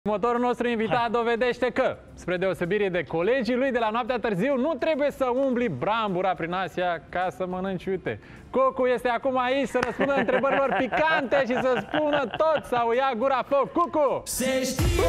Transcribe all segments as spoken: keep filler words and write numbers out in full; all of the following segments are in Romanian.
Următorul nostru invitat Hai. dovedește că, spre deosebire de colegii lui de la Noaptea Târziu, nu trebuie să umbli brambura prin Asia ca să mănânci iute. Cucu este acum aici să răspundă întrebărilor picante și să spună tot sau ia gura foc. Cucu! Se știe,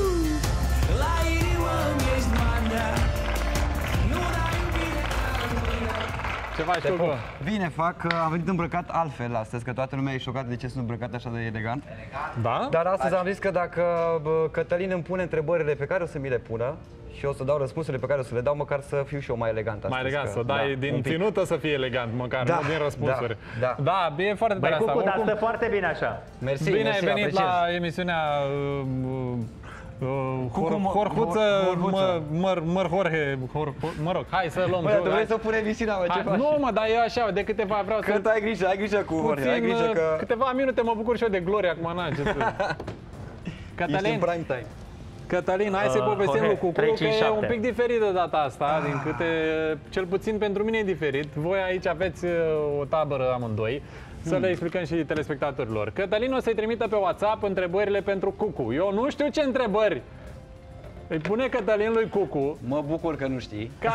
la inimă ești marea, nu dai iubire ca Ce faci, Cucu? Bine fac, am venit îmbrăcat altfel astăzi, că toată lumea e șocată de ce sunt îmbrăcat așa de elegant. Da? Dar astăzi am zis că dacă Cătălin îmi pune întrebările pe care o să mi le pună și o să dau răspunsurile pe care o să le dau, măcar să fiu și eu mai elegant astăzi. Mai elegant, că, să dai da, din ținută să fie elegant, măcar, da, nu din răspunsuri. Da, da. da e foarte Băi, tare asta. Cucu, dar Oricum, stă foarte bine așa. Mersi, bine mersi, ai venit apreciez. la emisiunea uh, uh, Cucu, Horhuță, Horhuță. măr, măr, Jorge, hor, mă rog, hai să luăm. Băi, tu vrei să pun emisiunea, mă, ce Hai, faci? nu, mă, dar eu așa, de câteva vreau să... Că ai grijă, ai grijă cu Jorge, ai grijă că... Câteva minute mă bucur și eu de gloria acum, na, ce să... Ești Cătălin, în prime time. Cătălin, hai să-i Uh, povestim lui Cucu, că e treizeci și șapte. un pic diferit de data asta, din câte, cel puțin pentru mine e diferit. Voi aici aveți uh, o tabără amândoi, să le explicăm și telespectatorilor. Cătălin o să-i trimită pe WhatsApp întrebările pentru Cucu. Eu nu știu ce întrebări îi pune Cătălin lui Cucu. Mă bucur că nu știi. Ca,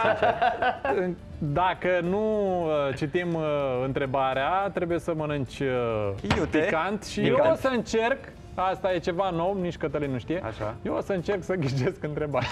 dacă nu uh, citim uh, întrebarea, trebuie să mănânci uh, Iute. picant și Picant. eu o să încerc, asta e ceva nou, nici Cătălin nu știe, Așa. eu o să încerc să ghicesc întrebarea.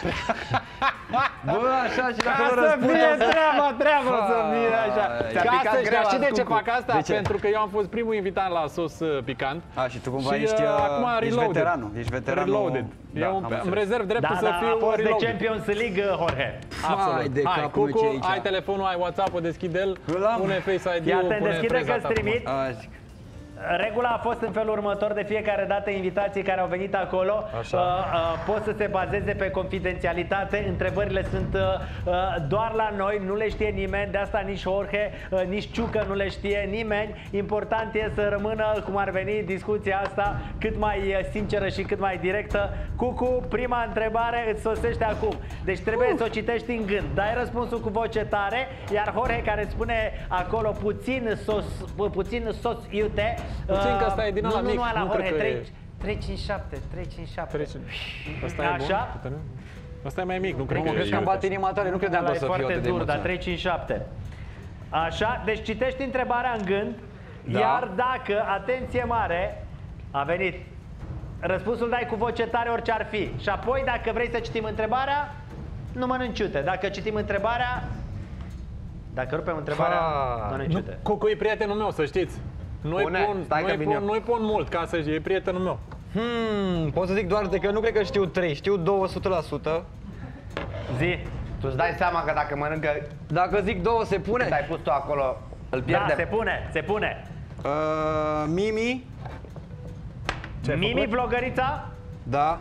Bă, așa și dacă Ca nu să răspund, fie o să... treaba, treaba, o să fie așa. Ai, ți-a Ca picat să, greu dar știi de azi, ce Cucu? fac asta? De ce? Pentru că eu am fost primul invitat la sos uh, picant. A, și tu cumva Și, ești, uh, uh, acum ești reloaded. veteranul. Ești veteranul. Reloaded. Da, Eu am îmi înțeles. rezerv dreptul Da, să da, fiu a fost de reloaded. Champions League, Jorge. Absolut. Hai de Hai, capul meu, ce e Cucu, aici? ai telefonul, ai WhatsApp-ul, deschide-l, Îl am. pune Face I D-ul, Fii atent, pune deschide preza că-ți ta trimit. acum. A, zic. Regula a fost în felul următor: de fiecare dată invitații care au venit acolo Așa. uh, uh, pot să se bazeze pe confidențialitate. Întrebările sunt uh, uh, doar la noi, nu le știe nimeni, de asta nici Jorge, uh, nici Ciucă nu le știe nimeni. Important e să rămână, cum ar veni, discuția asta cât mai uh, sinceră și cât mai directă. Cucu, prima întrebare îți sosește acum. Deci trebuie uh. să o citești în gând. Dai răspunsul cu voce tare, iar Jorge, care îți spune acolo puțin sos, puțin sos iute. Puțin că ăsta e din nu, ăla nu, mic, nu, ala, nu Jorge, cred că e- trei, trei, cinci, șapte, trei, cinci, șapte. Trece. Ăsta e Așa? bun? Cătălin? Ăsta e mai mic, nu cred Nu, că mă, crezi că am iute. bat inima tare, nu credeam că Ăla o e să fiu foarte atât de dur, dar emoționat. trei, cinci, șapte. Așa, deci citești întrebarea în gând, Da. iar dacă, atenție mare, a venit, răspunsul dai cu voce tare orice ar fi. Și apoi, dacă vrei să citim întrebarea, nu mănânci iute. Dacă citim întrebarea, dacă rupem întrebarea, Ha. mănânci Nu, iute. Cucu e prietenul meu, să știți. Nu-i Pune, pun, stai că nu-i vin pun, eu. nu-i pun mult, ca să e prietenul meu. Hmm, pot să zic doar de că nu cred că știu trei, știu două sute la sută. Zi. Tu îți dai seama că dacă mănâncă Dacă zic două, se cât pune? ai pus tu acolo, îl Da, pierdem. se pune, se pune. Uh, Mimi, Ce ai Mimi, făcut? vlogărița? da,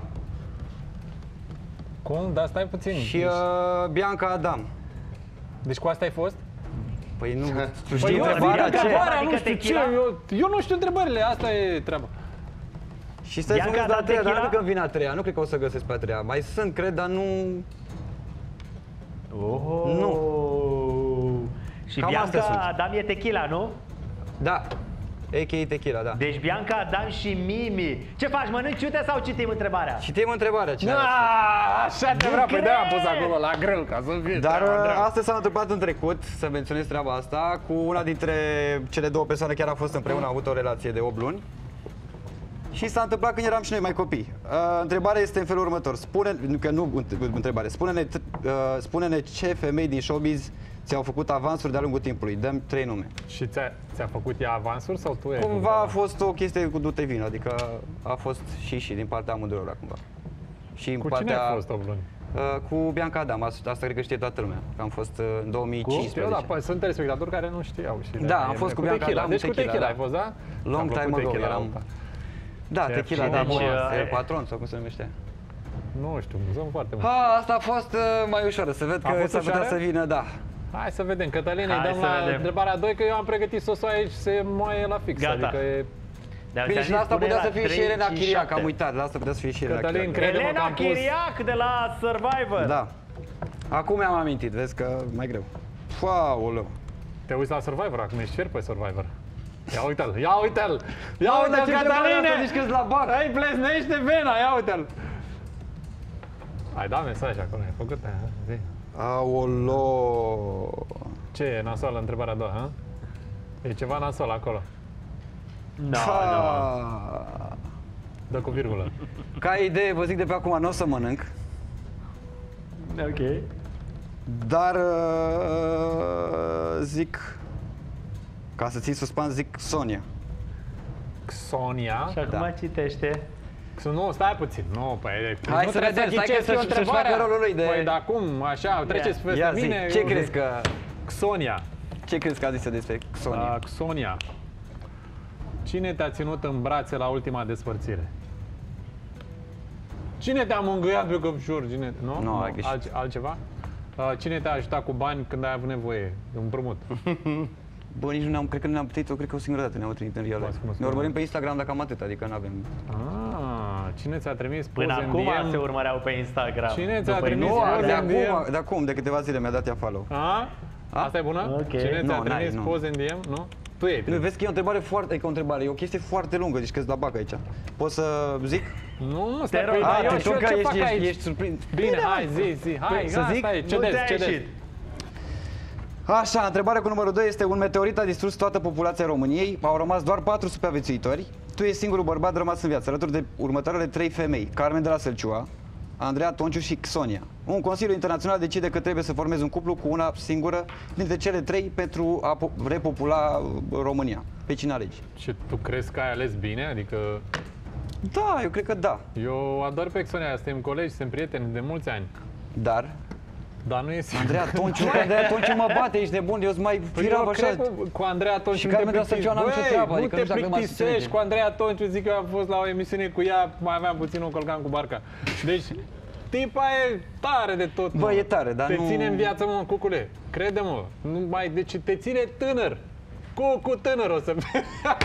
Cum? Dar stai puțin. și uh, Bianca Adam. Deci cu asta ai fost? Păi nu, tu Păi știi eu întrebarea zic ce? întrebarea, Adică nu știu ce, tequila? eu, eu nu știu întrebările, asta e treaba. Și stai să mă Bianca gândesc la a treia, dar nu tequila? cred că vine a treia, nu cred că o să găsesc pe a treia. Mai sunt, cred, dar nu... Oh. Nu. Și Cam astea sunt. Bianca Adam e tequila, nu? Da, a k a. Tequila, da. Deci Bianca Adam și Mimi. Ce faci, mănânci iute sau citim întrebarea? Și te întrebarea cine a răspuns. Ah, așa te vreau, păi de am pus cred. acolo la greu, ca să fie Dar treaba, uh, treaba. asta s-a întâmplat în trecut, să menționez treaba asta, cu una dintre cele două persoane chiar a fost împreună, a avut o relație de opt luni. Și s-a întâmplat când eram și noi mai copii. Uh, întrebarea este în felul următor. Spune, nu, că nu întrebare, spune-ne, uh, spune-ne ce femei din showbiz ți-au făcut avansuri de-a lungul timpului. Dăm trei nume. Și ți-a, ți-a făcut ea avansuri sau tu ai Cumva a făcut fost o chestie cu du-te vin, adică a fost și și din partea amândurora cumva. Și în Cu partea, cine ai fost opt luni? Uh, cu Bianca Adam, asta, asta cred că știe toată lumea, că am fost uh, în două mii Cu? cincisprezece. Eu, da, păi, sunt telespectatori care nu știau. Și Da, de- am fost cu cu Bianca tequila. Adam, Deci cu tequila, tequila da. ai fost, da? Long Ți-a time plăcut ago, tequila eram- alta. Da, Ce tequila, fi- da, deci, bun, uh, e patron sau cum se numește. Nu știu, sunt foarte mult. Ha, asta a fost uh, mai ușoară, să văd A că fost s-ar putea ușoară? să vină, da. Hai să vedem, Cătălin, îi Hai dăm să la vedem. întrebarea doi, că eu am pregătit sosul aici, se moaie la fix. Gata. Adică e... Dar Bine, ți-am și la zis, asta pune putea la să fie și trei, Elena cinci, Chiriac, șapte. am uitat, la asta putea să fie și Elena Cătălin, Chiriac. cred- Crede-mă că Elena am pus- Chiriac de la Survivor. Da. Acum mi-am amintit, vezi că mai greu. Faulă. Te uiți la Survivor, acum ești fier pe Survivor. Ia uite-l, ia uite-l! Ia Bă, uite-l, dar ce întrebare asta? Cătăline! Zici că-s la bac. Ai plesnește vena, ia uite-l! Ai dat mesaj acolo, ai făcut aia, zi. Aolo. Ce e nasoală întrebarea a doua, ha? E ceva nasol acolo. Da, da. Dă cu virgulă. Ca idee, vă zic de pe acum, nu o să mănânc. Ok. Dar uh, zic, ca să ții suspans, zic Sonia. Sonia. Și acum Da. citește. Nu, stai puțin. Nu, păi, Hai nu să trebuie vedem, stai ghiceți că eu să-și- să-și întrebarea. facă rolul lui de- Păi, dar cum, așa, treceți Ia, peste Ia zi, mine. ce eu crezi zic că, Sonia. ce crezi că a zis despre Sonia? Uh, Sonia. Cine te-a ținut în brațe la ultima despărțire? Cine te-a mângâiat pe căpșor? Cine... Nu? Nu, ai greșit. Alt, altceva? Uh, cine te-a ajutat cu bani când ai avut nevoie? De un împrumut? Bă, nici nu ne-am, cred că nu ne-am plătit-o, cred că o singură dată ne-am trăit în real life. Frumos, Ne urmărim pe Instagram, dacă am atât, adică nu avem. Ah, cine ți-a trimis poze Până în acum D M? se urmăreau pe Instagram. Cine ți-a După trimis inițiale. poze de în D M? acum, de acum, de câteva zile mi-a dat ea follow. A? Asta e bună? Ok. Cine ți-a Nu, n-ai, trimis nu. poze în D M? Nu? Tu ei Nu, trimis. vezi că e o întrebare foarte, adică o întrebare, e o chestie foarte lungă, deci că-ți la bac aici. Poți să zic? Nu, nu, stai rog. pe A, eu tu și eu că ce ești, fac ești, aici? ești surprins. Bine, hai, zi, zi, hai, să zic? asta e, Nu cedez, ți-a cedez. ieșit. Așa, întrebarea cu numărul doi este: un meteorit a distrus toată populația României, au rămas doar patru supraviețuitori. Tu ești singurul bărbat rămas în viață, alături de următoarele trei femei: Carmen de la Sălciua, Andreea Tonciu și Sonia. Un Consiliu Internațional decide că trebuie să formezi un cuplu cu una singură dintre cele trei pentru a po- repopula uh, România. Pe cine alegi? Și tu crezi că ai ales bine? Adică Da, eu cred că da. eu ador pe Sonia, suntem colegi, suntem prieteni de mulți ani. Dar Dar nu e sigur. Andreea Tonciu, că Andreea Tonciu mă bate, ești nebun, eu sunt mai Păi firav eu așa. cred cu, cu Andreea Tonciu Și nu Carmen te de la Sălciua n-am nicio plictisești. treabă, Băi, adică nu nu te știu dacă m-ați plictisești înțelege. cu Andreea Tonciu, zic că eu am fost la o emisiune cu ea, mai aveam puțin, o călcam cu barca. Deci, tipa e tare de tot, mă. Bă, e tare, dar te nu- ține în viață, mă, cucule. Crede-mă, nu mai, deci te ține tânăr. Cucu tânăr o să fie.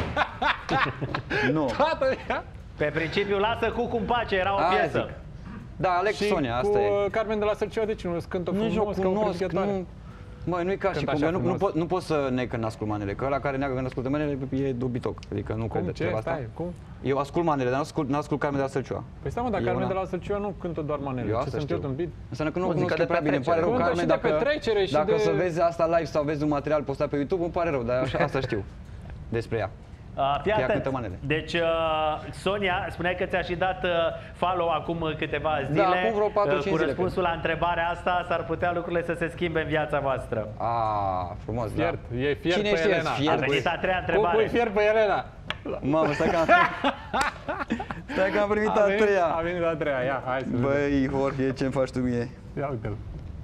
Nu. Toată ea. Pe principiu, lasă Cucu în pace, era o Aia piesă. zic. Da, Alex Și Sonia, cu asta e. uh, Carmen de la Sălciua, de ce nu cântă Nici nu frumos, ca o cunosc, cântătoare? nu... Măi, nu e ca și Cântă cum, așa eu nu, nu, frumos. pot, nu pot să neg că n-ascult manele, că ăla care neagă că n-ascultă manele e dobitoc, adică nu cred Cum, de ce, treaba asta. stai, cum? Eu ascult manele, dar n-ascult, n-ascult Carmen de la Sălciua. Păi stai mă, dar E Carmen una. de la Sălciua nu cântă doar manele. Eu Ce asta sunt știu. eu tâmpit? Înseamnă că nu Muzică cunosc de eu prea bine, îmi pare rău, Cântă Carmen, și de dacă, petrecere și dacă de- o să vezi asta live sau vezi un material postat pe YouTube, îmi pare rău, dar așa, asta știu despre ea. Uh, fii Ea atent. cântă manele. Deci, uh, Sonia, spuneai că ți-a și dat uh, follow acum câteva zile. acum vreo patru Uh, cinci Cu zile, răspunsul la întrebarea asta, s-ar putea lucrurile să se schimbe în viața voastră. A, frumos, da. Fiert, e fiert Cine pe știe, Elena. fiert? A venit a treia Cum pui întrebare. fiert pe Elena? Mamă, stai că am, stai că am primit a venit- treia. A venit a treia, ia, hai să vedem. Băi, Jorge, ce-mi faci tu mie? Ia uite-l.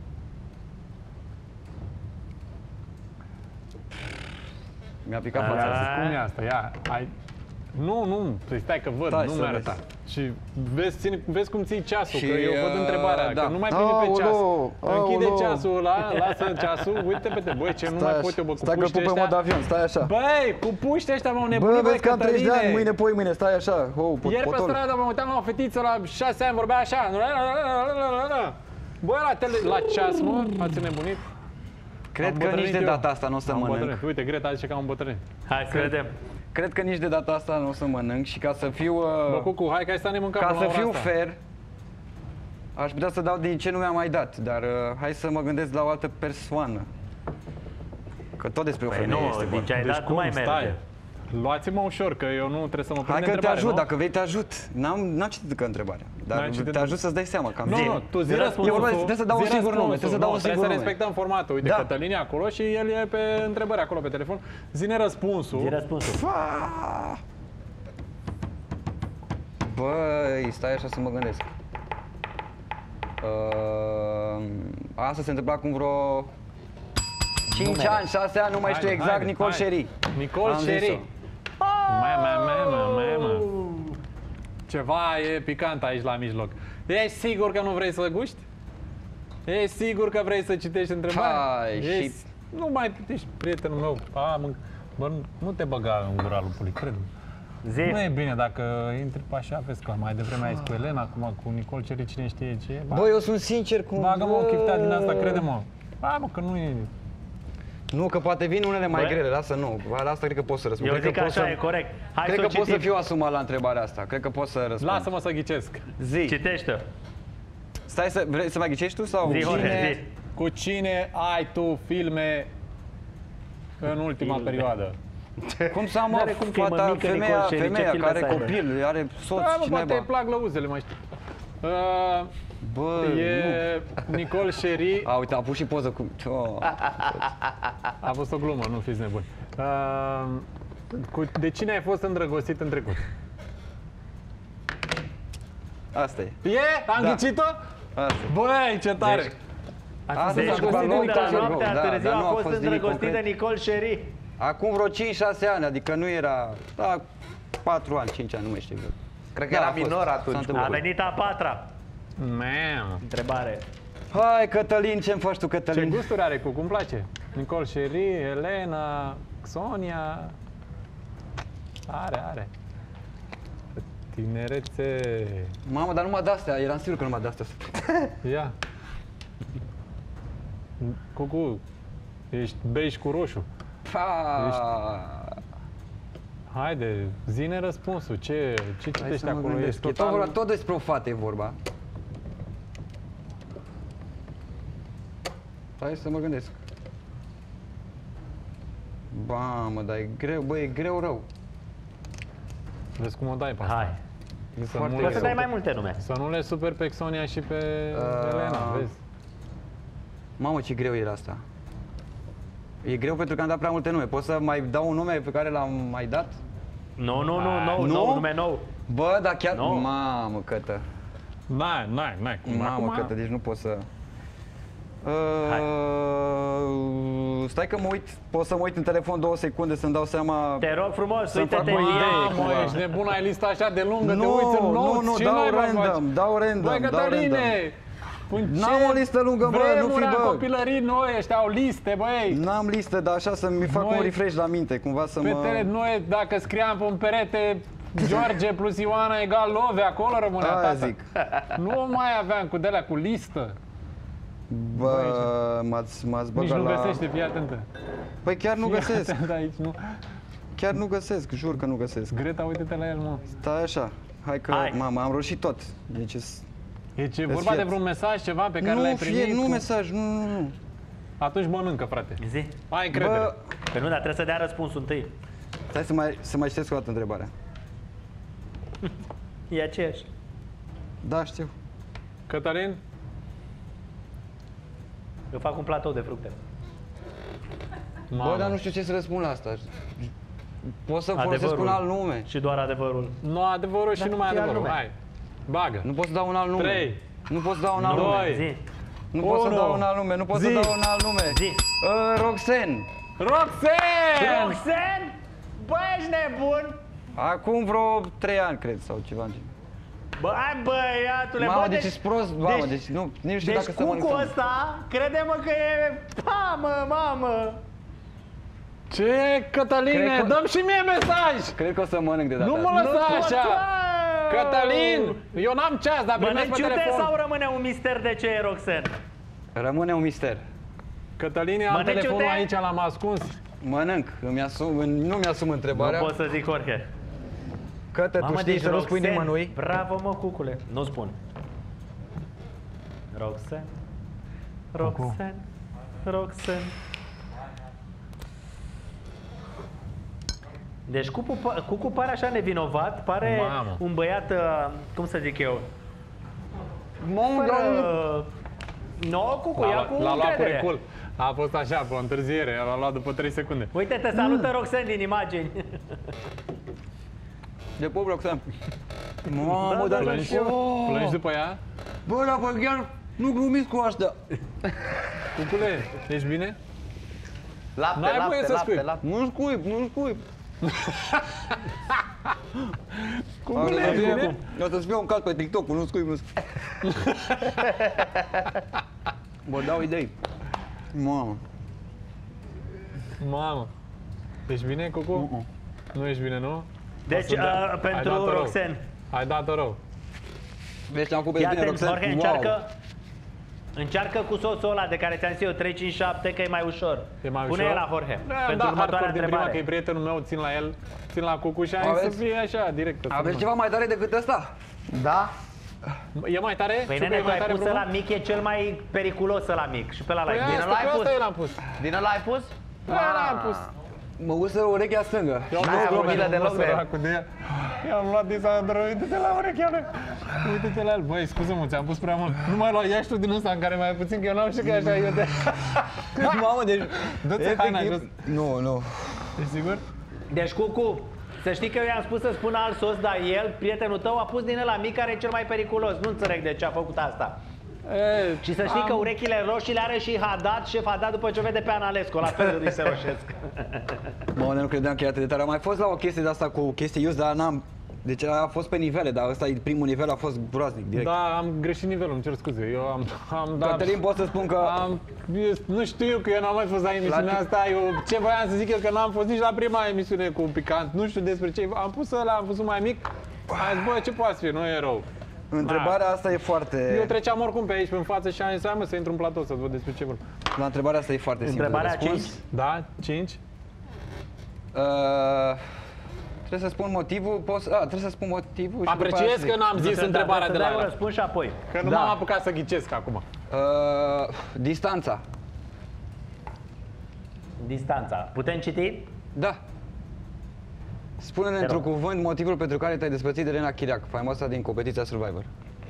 Mi-a picat A, fața asta. Cum e asta? Ia, hai. Nu, nu, păi stai că văd, Stai nu să mi-a vezi. arătat. Și vezi, ține, vezi cum ții ceasul, Și, că eu văd uh, întrebarea, da. că nu mai prinde pe Aoleu, ceas. Închide aoleu. ceasul ăla, lasă ceasul, uite-te, pe băi, ce nu mai pot eu, bă, cu stai că puștii pup pe ăștia. mod avion, stai așa. Băi, cu puștii ăștia m-au nebunit, Bă, băi, vezi că am treizeci de ani, Cătăline. mâine, poi mâine, stai așa. Oh, pot, Ieri pe potol. stradă mă uitam la o fetiță la șase ani, vorbea așa. Băi, la, tele, la ceas, mă, ați nebunit? Cred Am că nici îmbătrânit de eu. data asta nu o să Am mănânc. îmbătrânit. Uite, Greta zice că am îmbătrânit. Hai să vedem. Cred că nici de data asta nu o să mănânc și ca să fiu... Bă, Uh, Cucu, hai că ai stat nemâncat ca până să la ora fiu asta. fair, aș putea să dau din ce nu mi-am mai dat, dar uh, hai să mă gândesc la o altă persoană. Că tot despre o Păi femeie nu, este din vorba. ce ai dat, nu mai merge. Luați-mă ușor, că eu nu trebuie să mă prind Hai de că te întrebare, ajut, nu? dacă vrei te ajut. N-am, n-am citit încă întrebarea, dar N-ai citit te ajut să-ți dai seama că am Nu, zis. nu, tu zi Zi răspunsul. E vorba de- trebuie să dau un zi singur nume, trebuie să dau nu, un singur Trebuie să nume. respectăm formatul. Uite, Da. Cătălin e acolo și el e pe întrebări acolo pe telefon. Zine răspunsul. Zi răspunsul. Fa! Băi, stai așa să mă gândesc. Uh, asta se întâmpla acum vreo cinci Numere. ani, șase ani, nu mai știu Haide, exact, haide, Nicol hai. Sherry. Nicol Am Sherry. zis-o. Mama, mama, mama. Ceva e picant aici la mijloc. Ești sigur că nu vrei să guști? Ești sigur că vrei să citești întrebarea? Hai, Ești... și- Nu mai ești prietenul meu. A, mă... Bă, nu- nu te băga în gura lui Puli, cred. Zi. Nu e bine dacă intri pe așa, vezi că mai devreme ai zis cu Elena, acum cu Nicol Sherry, cine știe ce e. Ba, Bă, eu sunt sincer cu... bagă-mă o Bă. chiftea din asta, crede-mă. Ba, mă, că nu e... Nu, că poate vin unele mai Bă. grele, lasă, nu. La asta cred că pot să răspund. Eu cred zic că așa, pot e să... corect. Hai Cred să că o pot să citim. fiu asumat la întrebarea asta. Cred că pot să răspund. Lasă-mă să ghicesc. Zi. Citește. Stai să, vrei să mai ghicești tu sau? Zi, Jorge, Cine, zi. cu cine ai tu filme în ultima Filme. perioadă? Cum să am N-are mă, cum că e fata, mămică femeia, Nicole Sherry, ce femeia filme care să are aibă? copil, are soț, Da, mă, ce poate îi naiba? plac lăuzele, mai știu. Uh, Bă, e Nicole Sherry. nu. A, uite, a pus și poză cu... Oh. A fost o glumă, nu fiți nebuni. Uh, cu, de cine ai fost îndrăgostit în trecut? Asta e. E? Am Da. ghicit-o? Asta. Băi, ce tare! Deci- Ai fost Asta Deci s-a cu îndrăgostit de întâmplat Nicole Nicole la Sherry? noaptea Da, târziu dar a nu a fost fost nimic îndrăgostit de concret. Nicole Sherry. Acum vreo cinci șase ani, adică nu era... Da, patru ani, cinci ani, nu mai știu exact. Cred că Da, era a fost. minor S-a atunci. întâmplat. A venit a patra. Man. Întrebare. Hai, Cătălin, ce-mi faci tu, Ce Cătălin? gusturi are cu? Cum place? Nicole Sherry, Elena, Sonia. Are, are. Tinerețe. Mamă, dar numai de-astea, eram sigur că numai de-astea. Ia. Cucu, ești bej cu roșu. Pa! Haide, zine răspunsul. Ce, ce Hai citești să mă acolo? gândesc. Ești E tot, vorba, total... tot despre o fată e vorba. Hai să mă gândesc. Bamă, dar e greu, bă, e greu rău. Vezi cum o dai pe asta. Hai. E Să foarte nu Poți le să dai super- mai multe nume. Să nu le super pe Xonia și pe Uh, Elena, vezi? Mamă, ce greu era asta. E greu pentru că am dat prea multe nume. Pot să mai dau un nume pe care l-am mai dat? Nu, nu, nu, nou, nu? nou, nume nou. Bă, dar chiar... Nu. Mamă, Cătă. N-ai, n-ai, n-ai cum. Mamă, Acum- Cătă, deci nu pot să... Uh, stai că mă uit, pot să mă uit în telefon două secunde să-mi dau seama... Te rog frumos, Să-mi uite-te fac o în idee. ea. Mamă, cumva. ești nebun, ai lista așa de lungă, te Nu, uiți în notes, nu, nu, ce dau naiba random, faci? dau random, Băi, dau Cătăline, random. în N-am ce o listă lungă, bă, nu fi, vremuri a bă. copilării noi, ăștia au liste, băi. N-am listă, dar așa să-mi fac Noi- un refresh la minte, cumva să Pe mă... tele, noi, dacă scriam pe un perete George plus Ioana egal Love, acolo rămânea Aia tata. zic. Nu mai aveam cu de-alea cu listă. Bă, m-ați, m-ați Nici băgat nu la... găsește, fii atentă. Păi chiar nu Fii găsesc, atent aici, nu. chiar nu găsesc, jur că nu găsesc. Greta, uite-te la el, mă. Stai așa, hai că, Hai. mamă, am roșit tot. Deci e- E ce, Îți vorba de fiat. vreun mesaj, ceva pe care l-ai nu, primit? fie, nu cu- mesaj, nu, nu, nu. Atunci mănâncă, frate. Zi. Ai încredere. Bă, Că nu, dar trebuie să dea răspunsul întâi. stai să mai, să mai citesc o dată întrebarea. E aceeași. Da, știu. Cătălin? Eu fac un platou de fructe. Mamă. Bă, dar nu știu ce să răspund la asta. Pot să folosesc Adevărul. un alt nume. Și doar adevărul. Nu adevărul și Dar numai fie alt adevărul. nume. Hai. Bagă. Nu pot să dau un alt nume. Trei. Nu pot să dau un alt Doi. nume. Zi. Nu pot să Unu. dau un alt nume. Nu pot să Zi. dau un alt nume. Zi. Uh, Roxen. Roxen! Roxen? Bă, ești nebun? Acum vreo trei ani, cred, sau ceva. în genul. Bă, hai băiatule, Mamă, bă, deci ești prost, mamă, deci nu, nici nu știu deci dacă să mănânc. cucul sau nu. ăsta, crede-mă că e... Mamă, mamă! Ce, Cătăline? Cred că- Dăm și mie mesaj! Cred că o să mănânc de data Nu mă asta. lăsa Nu așa! pot, Cătălin! Eu n-am ceas, dar primesc Mănânci pe iute telefon. sau rămâne un mister de ce e Roxen? Rămâne un mister. Cătăline, am Mănânci telefonul iute? aici, l-am ascuns. Mănânc, îmi asum, nu mi-asum întrebarea. Nu pot să zic Jorge. Cătă, tu știi deci să nu spui Roxen, nimănui? Bravo, mă, cucule. Nu spun. Roxen. Roxen. Roxen. Deci Cucu, Cucu pare așa nevinovat, pare Mamă. un băiat, uh, cum să zic eu, Mamă, dar nu- fără... No, Cucu, ia L-a, cu l-a luat cu încredere. recul. A fost așa, pe o întârziere, l-a luat după trei secunde. Uite, te salută Roxen din imagini. De pop Roxen. Mamă, Da, dar... da, Plângi? Oh! Plângi după ea? Bă, dar bă, chiar nu glumiți cu asta. Cucule, ești bine? Lapte, N-ai lapte, voie să lapte, spui. lapte. Nu scuip, nu scuip. Cucule, O să ești fie- bine? O să-ți fie un caz pe TikTok, nu scuip, nu scuip. Bă, dau idei. Mamă. Mamă. Ești bine, Cucu? Uh-uh. Nu ești bine, nu? Deci, O să dea- uh, Ai pentru dat-o rău. Roxen. Ai dat-o rău. Vezi, te-am Fii cupet bine, atent, Roxen. Jorge, Wow. încearcă, încearcă cu sosul ăla de care ți-am zis eu, trei cinci șapte, că e mai ușor. E mai Pune ușor? la Jorge, Da, pentru da, următoarea hardcore din prima, că e întrebare. prietenul meu, țin la el, țin la Cucu și am zis Aveți? să fie așa, direct. să Aveți nu- ceva mai tare decât ăsta? Da? E mai tare? Păi Ciucă, nene, e tu mai ai tare pus brumă? ăla mic, e cel mai periculos ăla mic. Și pe ăla Păi l-ai asta, pus. Din ăla ai pe pus? asta eu l-am pus. Din ăla ai pus? Pe ăla l-am pus. Mă usă urechea stângă. Eu am N-ai pus avut glumele, milă nu deloc mă de el. săracul de ea. I-am luat Disandro, uite-te la urechea mea. Uite-te la el. Băi, scuză-mă, ți-am pus prea mult. Nu mai lua, ia și tu din ăsta în care mai ai puțin, că eu n-am știut că e așa, iute. Mamă, deci... Dă-ți haina jos. Nu, nu. Ești sigur? Deci, Cucu, să știi că eu i-am spus să spună alt sos, dar el, prietenul tău, a pus din ăla mic care e cel mai periculos. Nu înțeleg de ce a făcut asta. E, Și să știi am- că urechile roșii le are și Haddad, șef Haddad, după ce o vede pe Analescu, la fel îi se roșesc. Mamă, nu credeam că e atât de tare. Am mai fost la o chestie de asta cu chestii use, dar n-am... Deci a fost pe nivele, dar ăsta e primul nivel, a fost groaznic, direct. Da, am greșit nivelul, îmi cer scuze. Eu am, am dat... Cătălin, pot să spun că... Am, eu nu știu că eu n-am mai fost la emisiunea La- asta. Eu, ce voiam să zic eu că n-am fost nici la prima emisiune cu picant. Nu știu despre ce. Am pus ăla, am pus un mai mic. Am zis, bă, ce poate fi, nu e rău. Întrebarea asta e foarte... Eu treceam oricum pe aici, pe în față și am zis, hai mă, să intru în platou să văd despre ce vorbim. La întrebarea asta e foarte simplu de Întrebarea răspuns. cinci. Da? cinci? Uh, trebuie să spun motivul, poți... A, trebuie să spun motivul și după aia Apreciez să că zic. n-am zis Să- întrebarea să de la dai un ăla. răspuns și apoi. Că nu Da. m-am apucat să ghicesc acum. Uh, distanța. Distanța. Putem citi? Da. Spune-ne Te într-un rog. cuvânt motivul pentru care te-ai despărțit de Elena Chiriac, faimoasa din competiția Survivor.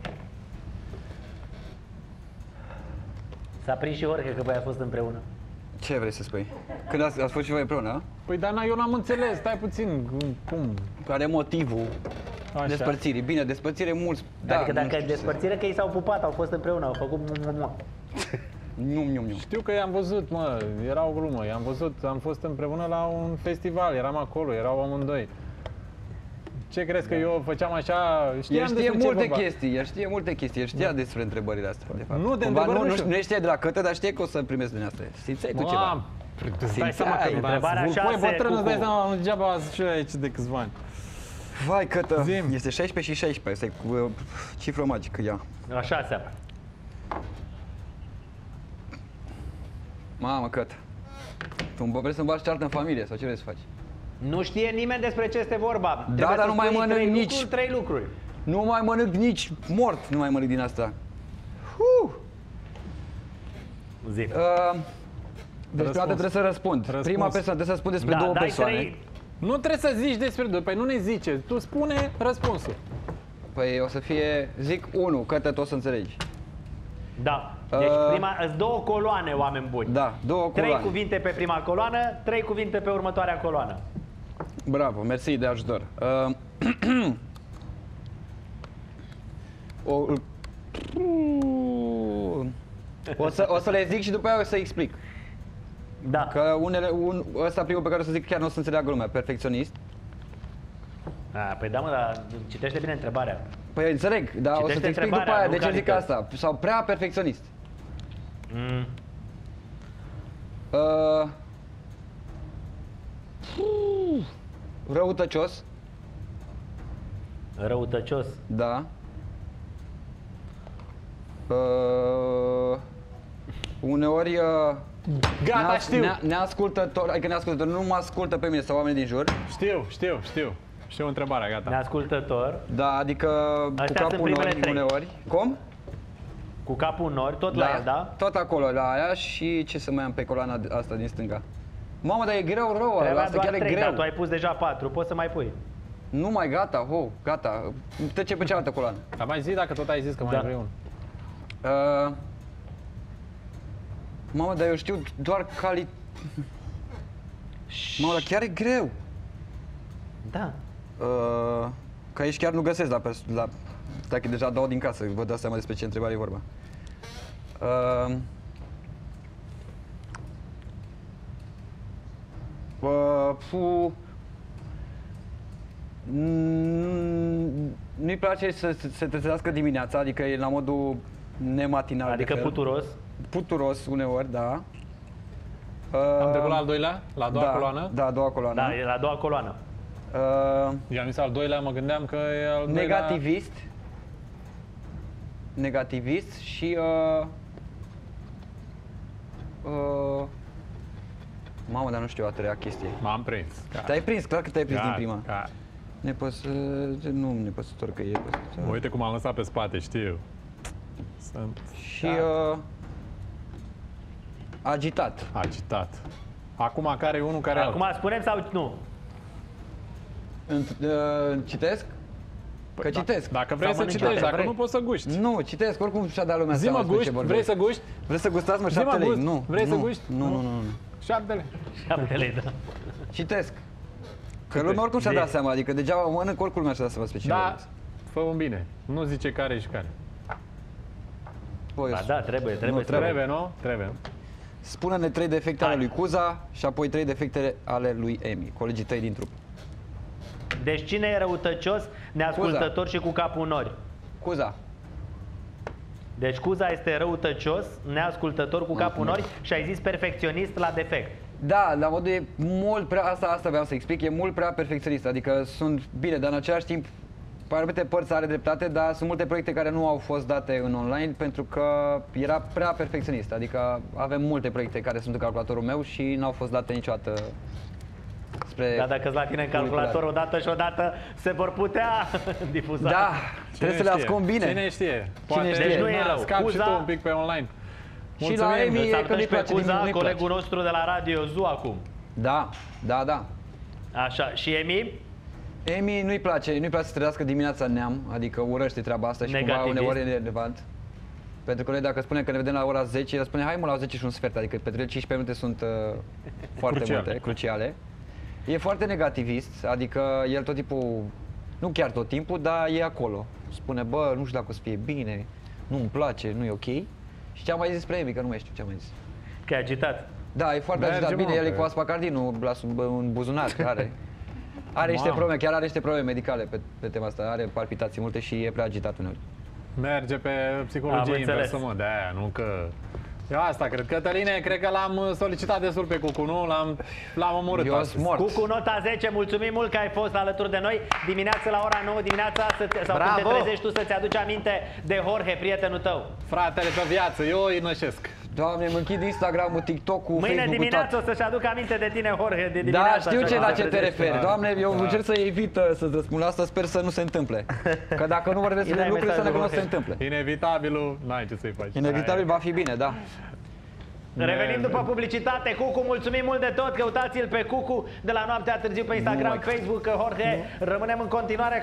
S-a prins și Jorge că voi ați fost împreună. Ce vrei să spui? Când ați, ați fost și voi împreună, a? Păi, dar na, eu n-am înțeles, stai puțin, cum? Care e motivul Așa. despărțirii? Bine, despărțire mulți... Da, adică nu dacă știu e ce să- despărțire, că ei s-au pupat, au fost împreună, au făcut... mu- mu- mu. Nu, nu, nu. Știu că i-am văzut, mă, era o glumă, i-am văzut, am fost împreună la un festival, eram acolo, erau amândoi. Ce crezi că eu făceam așa, știam El știe despre ce multe vorba. chestii, el știe multe chestii, el știa despre întrebările astea, de fapt. Nu, de Cumva întrebări nu, nu nu, știu. nu știe de la cătă, dar știe că o să primesc din asta. Simțeai tu ceva? Mam, îți dai seama că Simțeai. Întrebarea Voi șase, bătrân, îți dai Cucu. seama, nu degeaba și aici de câțiva ani. Vai, cătă, Zim. este șaisprezece și șaisprezece, este cu uh, cifră magică, ia. La șasea. Mamă, cătă. Tu îmi vrei să-mi bagi ceartă în familie sau ce vrei să faci? Nu știe nimeni despre ce este vorba. Trebuie dar să nu mai spui mănânc trei nici- lucruri, trei lucruri. Nu mai mănânc nici mort, nu mai mănânc din asta. Uh! Zi. Uh, deci prima dată trebuie să răspund. Răspuns. Prima persoană trebuie să spun despre Da, două dai persoane. trei. Nu trebuie să zici despre doi, păi nu ne zice, tu spune răspunsul. Păi o să fie, zic unu, cătă tot să înțelegi. Da. Deci Uh, prima, îți două coloane, oameni buni. Da, două Trei coloane. cuvinte pe prima coloană, trei cuvinte pe următoarea coloană. Bravo, mersi de ajutor. Uh, o, o, să, o să le zic și după aia o să explic. Da. Că unele, un, ăsta primul pe care o să zic chiar nu o să înțeleagă lumea. Perfecționist. A, păi da, mă, dar citește bine întrebarea. Păi înțeleg, dar o să Citește te explic după întrebarea, aia nu de ce zic calități. asta. Sau prea perfecționist. Mm. Uh, uh, răutăcios, Răutăcios. da. Uh, uneori uh, Gata, neas- știu. ne- neascultător, adică neascultător, nu mă ascultă pe mine sau oamenii din jur. Știu, știu, știu. Știu întrebarea, gata. Neascultător. Da, adică cu Astea sunt capul în primele nori trei. uneori. Cum? Cu capul în nori, tot la el, da? Tot acolo, la aia și ce să mai am pe coloana asta din stânga. Mamă, dar e greu rău, Trebuia asta doar chiar e trei, greu. dar tu ai pus deja patru, poți să mai pui. Nu mai gata, ho, gata. Trece pe cealaltă coloană. Dar mai zi dacă tot ai zis că mai Da. vrei unul. Uh, mamă, dar eu știu doar cali... Mamă, dar chiar e greu. Da. Uh, că aici chiar nu găsesc la, pers- la... Dacă deja dau din casă, vă dați seama despre ce întrebare e vorba. Uh, uh, fu... Mm, nu-i place să să se trezească dimineața, adică e la modul nematinal. de Adică fel. puturos. Puturos uneori, da. Am Uh, trecut la al doilea? La a doua da, coloană? Da, a doua coloană. Da, e la a doua coloană. Uh, I-am zis al doilea, mă gândeam că e al doilea... negativist. Negativist și... Uh, uh, mamă, dar nu știu a treia chestie. M-am prins. Gata. Te-ai prins, clar că te-ai prins din Gata, prima. gata. Nepăsă... Nu, nepăsător că e păsător. Uite cum am lăsat pe spate, știu. Sunt Și... Uh, agitat. agitat. Acum care e unul care e Acum spunem sau nu? Înt- uh, citesc? Că citesc. Dacă vrei Sau să mănânci citești, toate, dacă vrei? nu poți să guști. Nu, citesc, oricum și-a dat lumea Zi seama mă despre guști, ce vrei vorbesc. să guști? Vreți să gustați, mă, Zi, mă, șapte lei? gust. Nu. Vrei să nu, guști? Nu, nu, nu, nu. Șaptele. șapte lei, da. Citesc. Că lumea oricum și-a Zi. dat seama, adică degeaba mănânc, oricum lumea și-a dat seama despre ce Da, vorbesc. fă un bine. Nu zice care și care. Păi, Ba da, trebuie, trebuie. Nu, să- Trebuie. Trebuie, nu? Trebuie. spune-ne trei defecte ale Hai. lui Cuza și apoi trei defecte ale lui Emi, colegii tăi din trup. Deci cine e răutăcios, neascultător și cu capul în nori? Cuza. Deci Cuza este răutăcios, neascultător cu capul în nori și ai zis perfecționist la defect. Da, la modul e mult prea, asta, asta vreau să explic, e mult prea perfecționist, adică sunt bine, dar în același timp, pe anumite părți are dreptate, dar sunt multe proiecte care nu au fost date în online pentru că era prea perfecționist, adică avem multe proiecte care sunt în calculatorul meu și n-au fost date niciodată spre... Dar dacă la tine în calculator odată și odată se vor putea difuza. Da, Cine trebuie să le știe? ascund bine. Cine știe? Poate știe? Deci nu e na, rău. Scapi și Cuza- tu un pic pe online. Și la Mulțumim. Emi Îl e că salutăm nu-i și pe place, Cuza, nu-i place. colegul nostru de la Radio Zu acum. Da, da, da. Așa, și Emi? Emi nu-i place, nu-i place să trăiască dimineața în neam, adică urăște treaba asta și cumva Negativist. uneori e relevant. Pentru că noi dacă spunem că ne vedem la ora zece, el spune hai mă la zece și un sfert, adică pentru el cincisprezece minute sunt uh, foarte Cruciale. multe, cruciale. E foarte negativist, adică el tot timpul, nu chiar tot timpul, dar e acolo. Spune, bă, nu știu dacă o să fie bine, nu-mi place, nu e ok. Și ce am mai zis despre Emi, că nu mai știu ce am mai zis. Că e agitat. Da, e foarte Merge, agitat. mă, Bine, el e pe- cu aspacardinul la sub un buzunar, are. Are niște Mamă. probleme, chiar are niște probleme medicale pe, pe tema asta, are palpitații multe și e prea agitat uneori. Merge pe Am psihologie înțeles. inversă, mă, de-aia, nu că... Eu asta cred. Cătăline, cred că l-am solicitat destul pe Cucu, nu? L-am, l-am omorât Eu astăzi. sunt mort. Cu, cu nota zece, mulțumim mult că ai fost alături de noi dimineața la ora nouă dimineața să te, sau când te Bravo! trezești tu să-ți aduci aminte de Jorge, prietenul tău. Fratele pe viață, eu îi nășesc. Doamne, mă închid Instagram-ul, TikTok-ul, Mâine Facebook-ul, dimineață tot. o să-și aducă aminte de tine, Jorge, de Da, dimineață. știu așa ce că la se ce te trezește. referi. Da. Doamne, eu Da. încerc să evit uh, să-ți răspund la asta, sper să nu se întâmple. Că dacă nu vorbesc Îi de dai lucruri, înseamnă că nu o să se mesajul, întâmple. Inevitabilul, n-ai ce să-i faci. Inevitabil va fi bine, da. Revenim după publicitate. Cucu, mulțumim mult de tot. Căutați-l pe Cucu de la noaptea târziu pe Instagram, mai- Facebook, Jorge. Rămânem în continuare